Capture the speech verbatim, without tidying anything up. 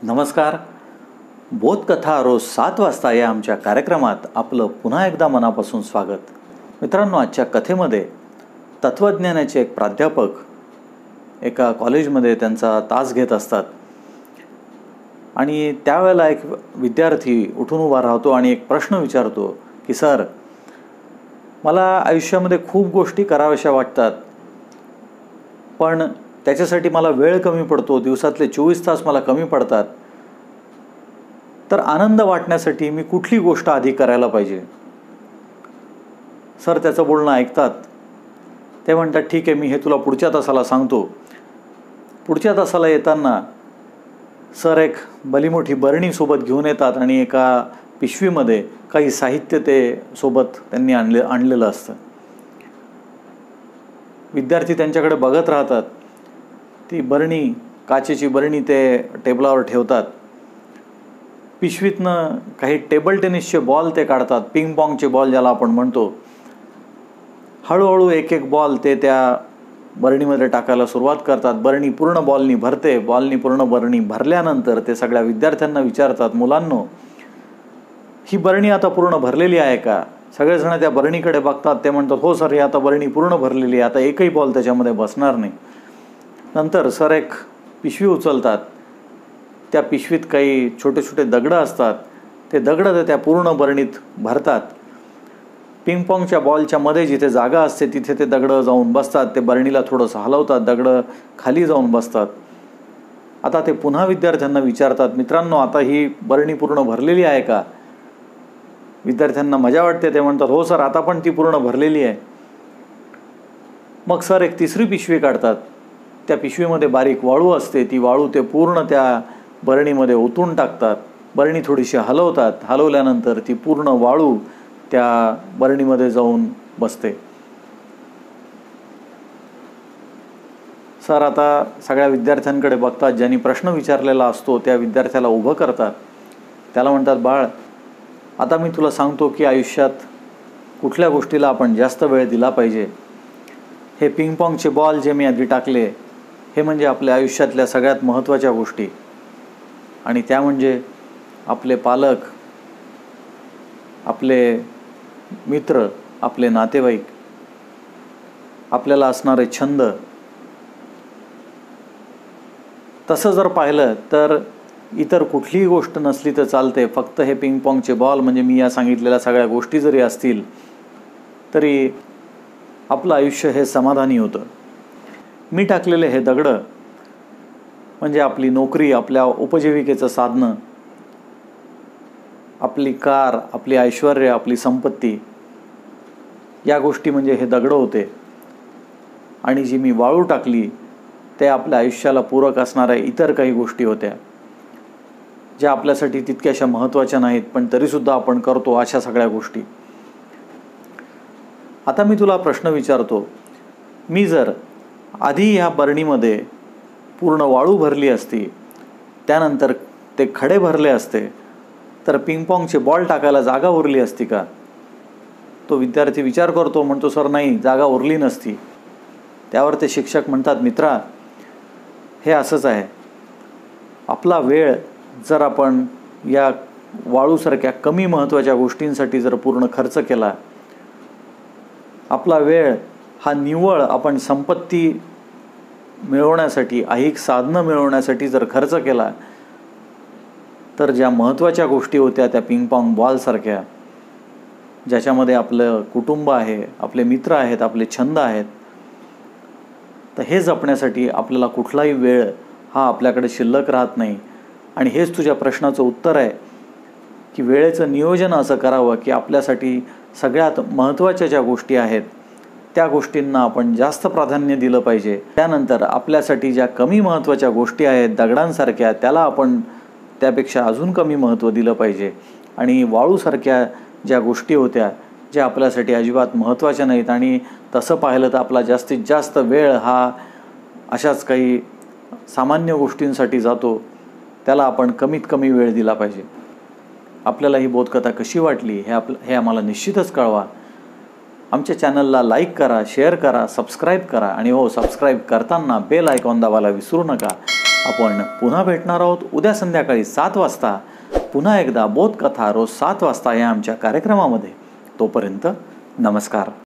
नमस्कार. बोधकथा रोज सात वाजता या आमच्या कार्यक्रमात आपलं पुन्हा एकदा मनापासून स्वागत. मित्रांनो, आजच्या कथेमध्ये तत्त्वज्ञानाचे एक प्राध्यापक एका कॉलेजमध्ये त्यांचा तास घेत असतात आणि त्यावेळेला एक विद्यार्थी उठून उभा राहतो आणि एक प्रश्न विचारतो की सर, मला आयुष्यामध्ये खूप गोष्टी कराव्याशा वाटतात, पण त्याच्यासाठी मला वेळ कमी पडतो, दिवसातले चोवीस तास मला कमी पडतात. तर आनंद वाटण्यासाठी मी कुठली गोष्ट आधी करायला पाहिजे? सर त्याचं बोलणं ऐकतात. ते म्हणतात, ठीक आहे, मी हे तुला पुढच्या तासाला सांगतो. पुढच्या तासाला येताना सर एक भलीमोठी बरणी सोबत घेऊन येतात आणि एका पिशवीमध्ये काही साहित्य ते सोबत त्यांनी आणले आणलेलं असतं. विद्यार्थी त्यांच्याकडे बघत राहतात. ती बरणी, काचेची बरणी ते टेबलावर ठेवतात. पिशवीतनं काही टेबल टेनिसचे बॉल ते काढतात, पिंग पॉंगचे बॉल ज्याला आपण म्हणतो. हळूहळू एक एक बॉल ते त्या बरणीमध्ये टाकायला सुरुवात करतात. बरणी पूर्ण बॉलनी भरते. बॉलनी पूर्ण बरणी भरल्यानंतर ते सगळ्या विद्यार्थ्यांना विचारतात, मुलांनो, ही बरणी आता पूर्ण भरलेली आहे का? सगळेजण त्या बरणीकडे बघतात. ते म्हणतात, हो सर, ही आता बरणी पूर्ण भरलेली आहे, आता एकही बॉल त्याच्यामध्ये बसणार नाही. नंतर सर एक पिशवी उचलतात. त्या पिशवीत काही छोटे छोटे दगडं असतात. ते दगडं त्या पूर्ण बरणीत भरतात. पिंगपॉंगच्या बॉलच्या मध्ये जिथे जागा असते तिथे ते दगडं जाऊन बसतात. ते बरणीला थोडंसं हलवतात, दगडं खाली जाऊन बसतात. आता ते पुन्हा विद्यार्थ्यांना विचारतात, मित्रांनो, आता ही बरणी पूर्ण भरलेली आहे का? विद्यार्थ्यांना मजा वाटते. ते म्हणतात, हो सर, आता पण ती पूर्ण भरलेली आहे. मग सर एक तिसरी पिशवी काढतात. त्या पिशवीमध्ये बारीक वाळू असते. ती वाळू ते पूर्ण त्या बरणीमध्ये ओतून टाकतात. बरणी थोडीशी हलवतात. हलवल्यानंतर ती पूर्ण वाळू त्या बरणीमध्ये जाऊन बसते. सर आता सगळ्या विद्यार्थ्यांकडे बघतात. ज्यांनी प्रश्न विचारलेला असतो त्या विद्यार्थ्याला उभं करतात. त्याला म्हणतात, बाळ, आता मी तुला सांगतो की आयुष्यात कुठल्या गोष्टीला आपण जास्त वेळ दिला पाहिजे. हे पिंगपॉंगचे बॉल जे मी आधी टाकले, हे म्हणजे आपल्या आयुष्यातल्या सगळ्यात महत्त्वाच्या गोष्टी. आणि त्या म्हणजे आपले पालक, आपले मित्र, आपले नातेवाईक, आपल्याला असणारे छंद. तसं जर पाहिलं तर इतर कुठलीही गोष्ट नसली तर चालते. फक्त हे पिंगपॉंगचे बॉल म्हणजे मी या सांगितलेल्या सगळ्या गोष्टी जरी असतील तरी आपलं आयुष्य हे समाधानी होतं. मी टाकलेले हे दगडं म्हणजे आपली नोकरी, आपल्या उपजीविकेचं साधनं, आपली कार, आपली ऐश्वर्य, आपली संपत्ती, या गोष्टी म्हणजे हे दगडं होते. आणि जी मी वाळू टाकली ते आपल्या आयुष्याला पूरक असणाऱ्या इतर काही गोष्टी होत्या, ज्या आपल्यासाठी तितक्याशा महत्त्वाच्या नाहीत, पण तरीसुद्धा आपण करतो अशा सगळ्या गोष्टी. आता मी तुला प्रश्न विचारतो, मी जर आधी ह्या बरणीमध्ये पूर्ण वाळू भरली असती, त्यानंतर ते खडे भरले असते, तर पिंगपॉंगचे बॉल टाकायला जागा उरली असती का? तो विद्यार्थी विचार करतो. म्हणतो, सर नाही, जागा उरली नसती. त्यावर ते शिक्षक म्हणतात, मित्रा, हे असंच आहे. आपला वेळ जर आपण या वाळूसारख्या कमी महत्त्वाच्या गोष्टींसाठी जर पूर्ण खर्च केला, आपला वेळ हा निव्वळ आपण संपत्ती मिळवण्यासाठी, ऐहिक साधनं मिळवण्यासाठी जर खर्च केला, तर ज्या महत्त्वाच्या गोष्टी होत्या त्या पिंगपॉंग बॉलसारख्या, ज्याच्यामध्ये आपलं कुटुंब आहे, आपले मित्र आहेत, आपले छंद आहेत, तर हे जपण्यासाठी आपल्याला कुठलाही वेळ हा आपल्याकडे शिल्लक राहत नाही. आणि हेच तुझ्या प्रश्नाचं उत्तर आहे की वेळेचं नियोजन असं करावं की आपल्यासाठी सगळ्यात महत्त्वाच्या ज्या गोष्टी आहेत त्या गोष्टींना आपण जास्त प्राधान्य दिलं पाहिजे. त्यानंतर आपल्यासाठी ज्या कमी महत्त्वाच्या गोष्टी आहेत दगडांसारख्या, त्याला आपण त्यापेक्षा अजून कमी महत्त्व दिलं पाहिजे. आणि वाळूसारख्या ज्या गोष्टी होत्या ज्या आपल्यासाठी अजिबात महत्त्वाच्या नाहीत, आणि तसं पाहिलं तर आपला जास्तीत जास्त वेळ हा अशाच काही सामान्य गोष्टींसाठी जातो, त्याला आपण कमीत कमी वेळ दिला पाहिजे. आपल्याला ही बोधकथा कशी वाटली हे आप हे आम्हाला निश्चितच कळवा. आमच्या चॅनलला लाईक करा, शेअर करा, सबस्क्राईब करा. आणि हो, सबस्क्राईब करताना बेल आयकॉन दाबायला विसरू नका. आपण पुन्हा भेटणार आहोत उद्या संध्याकाळी सात वाजता पुन्हा एकदा बोधकथा रोज सात वाजता या आमच्या कार्यक्रमामध्ये. तोपर्यंत नमस्कार.